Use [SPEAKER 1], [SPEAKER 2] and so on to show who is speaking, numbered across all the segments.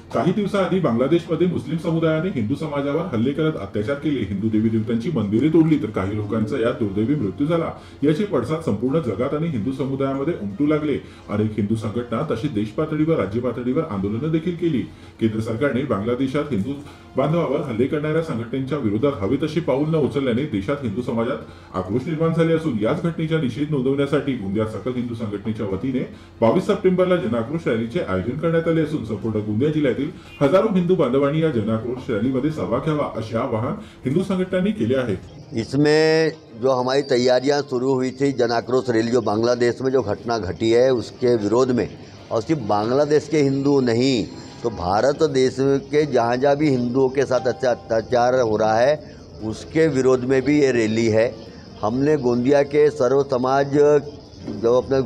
[SPEAKER 1] काही दिवसाआधी बांगलादेशमध्ये मुस्लिम समुदायाने हिंदू समाजावर हल्ले करत अत्याचार केले, हिंदू देवी देवतांची मंदिरे तोडली, तर काही लोकांचा यात दुर्दैवी मृत्यू झाला। याचे पडसाद संपूर्ण जगात आणि हिंदू समुदायामध्ये उमटू लागले। अनेक हिंदू संघटना तसेच देश पातळीवर राज्य पातळीवर आंदोलनं देखील केली। केंद्र सरकारने बांगलादेशात हिंदू बांधवांवर हल्ले करणाऱ्या संघटनांच्या विरोधात हवे तशी पाऊल न उचलल्याने देशात हिंदू समाजात आक्रोश निर्माण झाले असून याच घटनेचा निषेध नोंदवण्यासाठी गोंदिया सकल हिंदू संघटनेच्या वतीने 22 सप्टेंबरला जनाक्रोश रॅलीचे आयोजन करण्यात आले असून संपूर्ण गोंदिया जिल्ह्यातील हजारो हिंदू बांधवांनी या जनाक्रोश रैली सहभाग घ्यावा असे आवाहन हिंदू संघटनांनी केले आहे।
[SPEAKER 2] इसमें जो हमारी तैयारियां शुरू हुई थी जनाक्रोश रैली जो बांग्लादेश में जो घटना घटी है उसके विरोध में, और सिर्फ बांग्लादेश के हिंदू नहीं तो भारत देश के जहाँ जहाँ भी हिंदुओं के साथ अच्छा अत्याचार हो रहा है उसके विरोध में भी ये रैली है। हमने गोंदिया के सर्व समाज जो अपने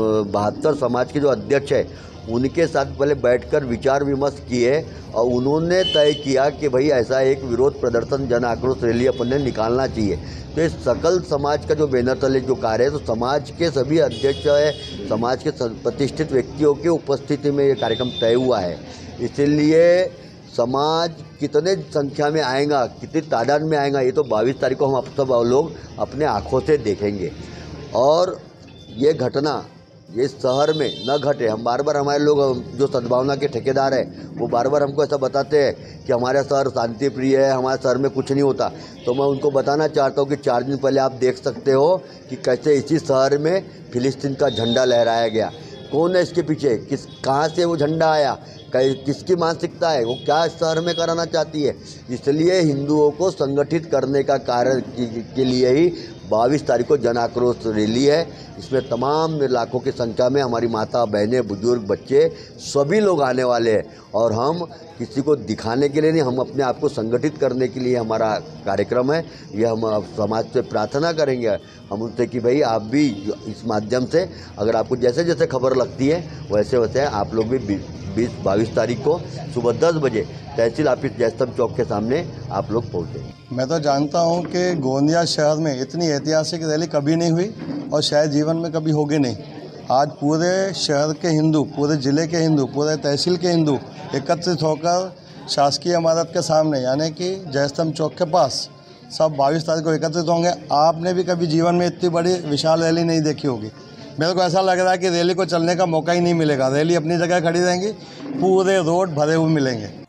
[SPEAKER 2] 72 समाज के जो अध्यक्ष है उनके साथ पहले बैठकर विचार विमर्श किए और उन्होंने तय किया कि भाई ऐसा एक विरोध प्रदर्शन जन आक्रोश रैली अपन ने निकालना चाहिए। तो इस सकल समाज का जो बैनर तले जो कार्य है तो समाज के सभी अध्यक्ष है, समाज के प्रतिष्ठित व्यक्तियों की उपस्थिति में ये कार्यक्रम तय हुआ है। इसलिए समाज कितने संख्या में आएगा, कितनी तादाद में आएगा, ये तो 22 तारीख को हम आप सब लोग अपने आँखों से देखेंगे। और ये घटना ये शहर में न घटे। हम बार बार हमारे लोग जो सद्भावना के ठेकेदार हैं वो बार बार हमको ऐसा बताते हैं कि हमारा शहर शांति प्रिय है, हमारे शहर में कुछ नहीं होता। तो मैं उनको बताना चाहता हूँ कि 4 दिन पहले आप देख सकते हो कि कैसे इसी शहर में फिलिस्तीन का झंडा लहराया गया। कौन है इसके पीछे, कहाँ से वो झंडा आया, किसकी मानसिकता है, वो क्या शहर में कराना चाहती है। इसलिए हिंदुओं को संगठित करने का कार्य के लिए ही 22 तारीख को जन आक्रोश रैली है। इसमें तमाम लाखों की संख्या में हमारी माता बहनें बुजुर्ग बच्चे सभी लोग आने वाले हैं। और हम किसी को दिखाने के लिए नहीं, हम अपने आप को संगठित करने के लिए हमारा कार्यक्रम है। यह हम समाज से प्रार्थना करेंगे हम उनसे कि भाई आप भी इस माध्यम से अगर आपको जैसे जैसे खबर लगती है वैसे वैसे आप लोग भी 22 तारीख को सुबह 10 बजे तहसील ऑफिस जयस्तंभ चौक के सामने आप लोग पहुँचे।
[SPEAKER 3] मैं तो जानता हूं कि गोंदिया शहर में इतनी ऐतिहासिक रैली कभी नहीं हुई और शायद जीवन में कभी होगी नहीं। आज पूरे शहर के हिंदू, पूरे ज़िले के हिंदू, पूरे तहसील के हिंदू एकत्रित होकर शासकीय इमारत के सामने यानी कि जयस्तंभ चौक के पास सब 22 तारीख को एकत्रित होंगे। आपने भी कभी जीवन में इतनी बड़ी विशाल रैली नहीं देखी होगी। मेरे को ऐसा लग रहा है कि रैली को चलने का मौका ही नहीं मिलेगा। रैली अपनी जगह खड़ी रहेंगी, पूरे रोड भरे हुए मिलेंगे।